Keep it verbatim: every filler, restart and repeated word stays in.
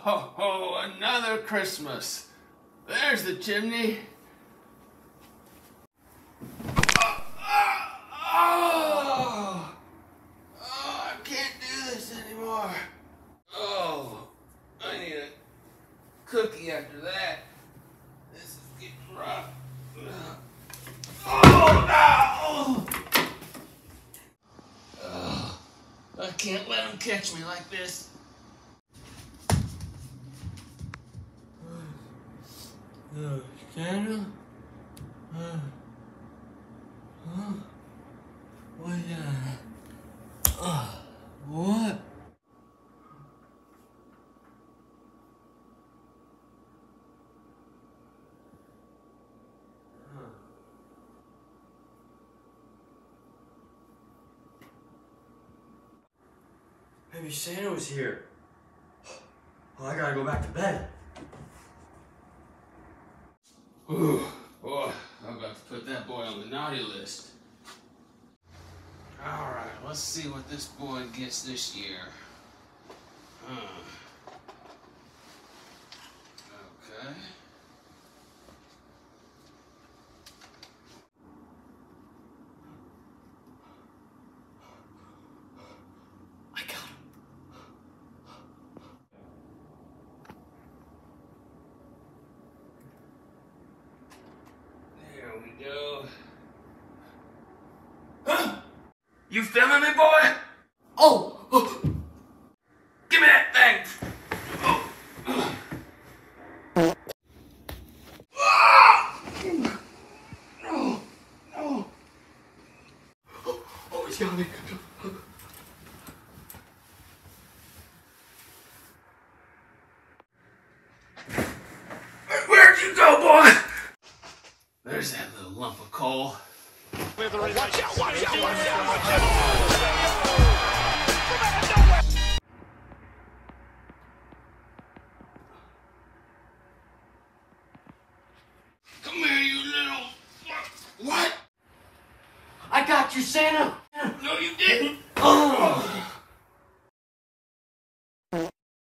ho, ho, another Christmas. There's the chimney. Oh, oh, oh, I can't do this anymore. Oh, I need a cookie after that. This is getting rough. Oh, no! Oh, I can't let him catch me like this. Uh, Santa? Uh, huh? What? Uh, uh, what? Maybe Santa was here. Well, I gotta go back to bed. Ooh, boy, I'm about to put that boy on the naughty list. All right, let's see what this boy gets this year. Huh. Okay. I got him. There we go. Huh? You filming me, boy? Oh! Oh. Give me that thing! Oh. Ah! No! No! Oh, he's got me. Where'd you go, boy? There's that little lump of coal. Watch out, watch out, watch out, watch out! Come here, you little... What? I got you, Santa! No, you didn't! Oh!